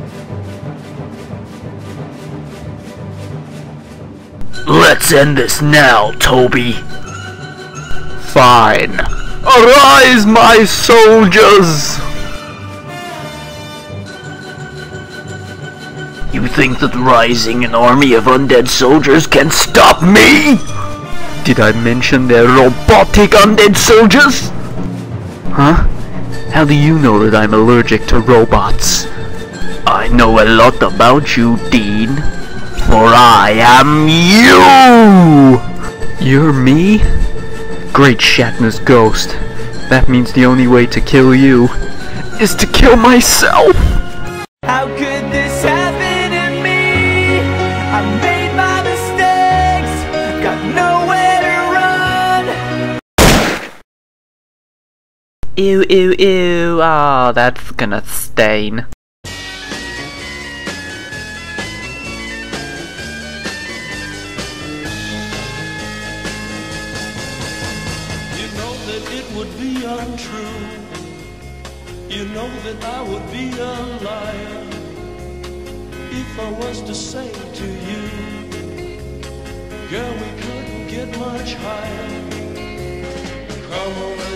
Let's end this now, Toby. Fine. Arise, my soldiers! You think that rising an army of undead soldiers can stop me? Did I mention they're robotic undead soldiers? Huh? How do you know that I'm allergic to robots? I know a lot about you, Dean. For I am you! You're me? Great Shatner's ghost. That means the only way to kill you is to kill myself! How could this happen to me? I made my mistakes, got nowhere to run. Ew, ew, ew. Oh, that's gonna stain. It would be untrue. You know that I would be a liar if I was to say to you, girl, we couldn't get much higher. Come on.